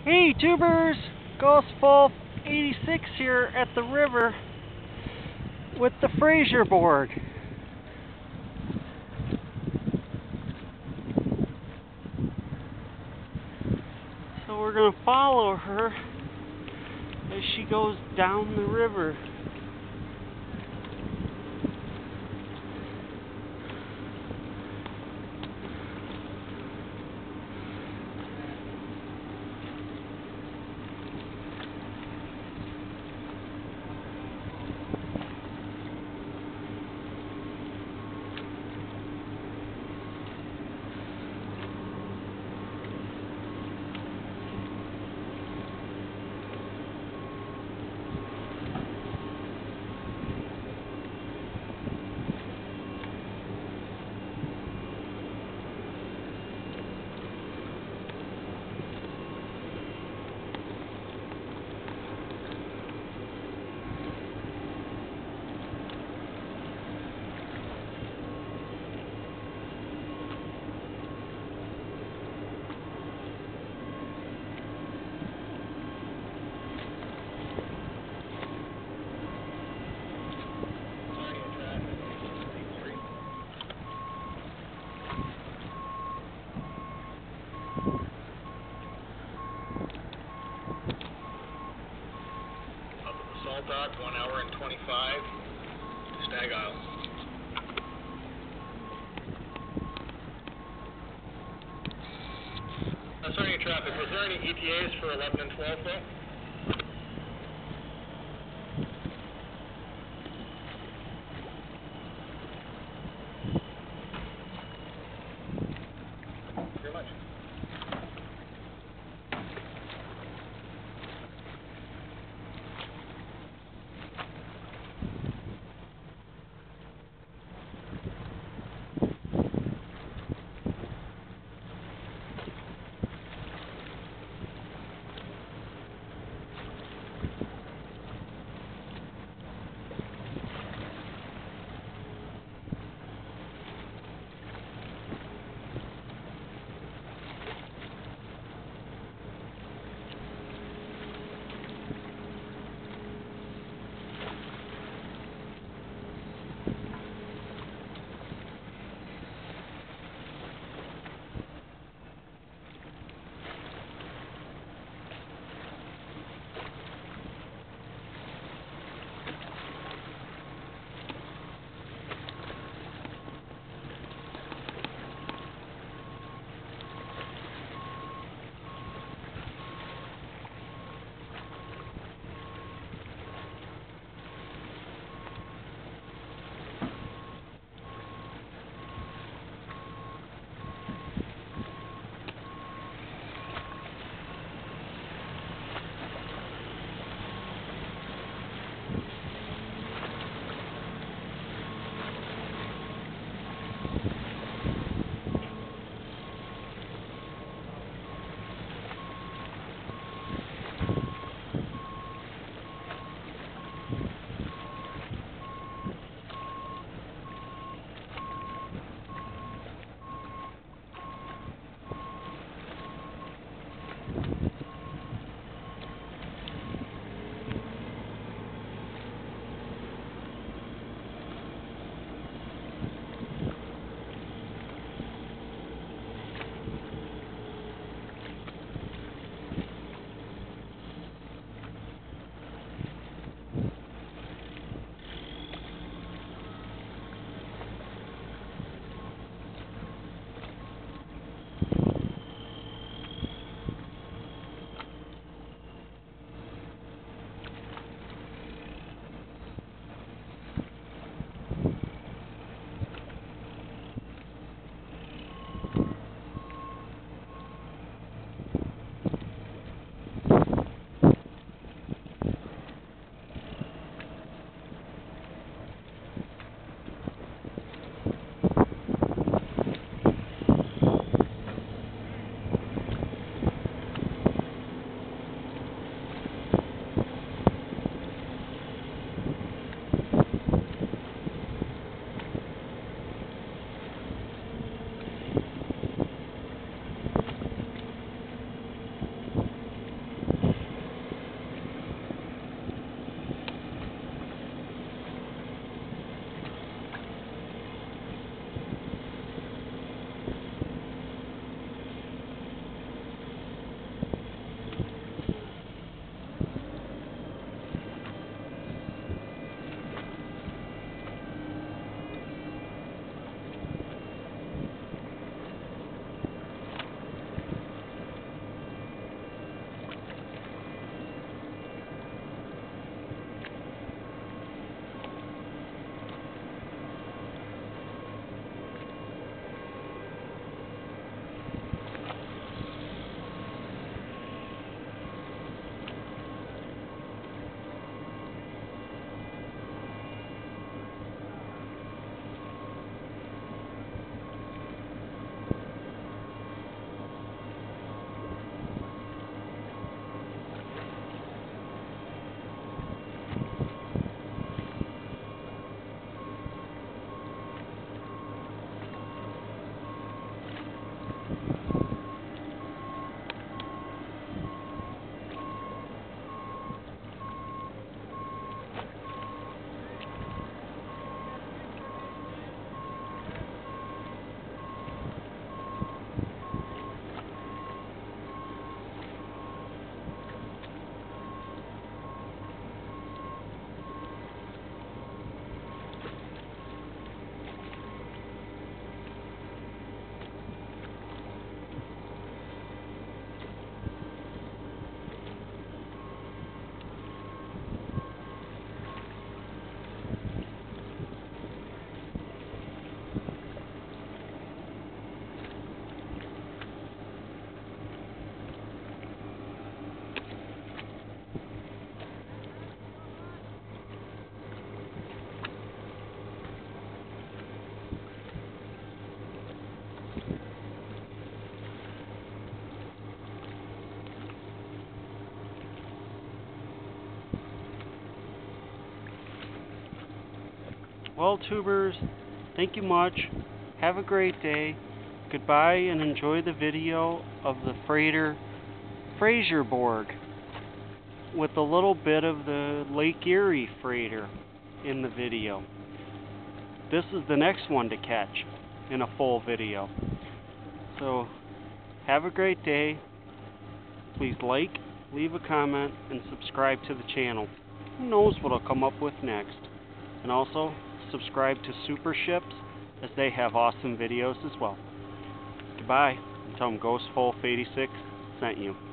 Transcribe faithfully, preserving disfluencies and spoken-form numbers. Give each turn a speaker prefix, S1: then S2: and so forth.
S1: Hey tubers, Ghost Wolf eighty-six here at the river with the Fraserborg. So we're going to follow her as she goes down the river.
S2: Salt Dock, one hour and twenty-five, Stag Isle. Uh, sorry, traffic. Was there any E T As for eleven and twelve, though? Very much.
S1: Well, tubers, thank you much. Have a great day. Goodbye, and enjoy the video of the freighter Fraserborg with a little bit of the Lake Erie freighter in the video. This is the next one to catch in a full video. So, have a great day. Please like, leave a comment, and subscribe to the channel. Who knows what I'll come up with next. And also, subscribe to Super Ships, as they have awesome videos as well. Goodbye, and tell them Ghost Wolf eighty-six sent you.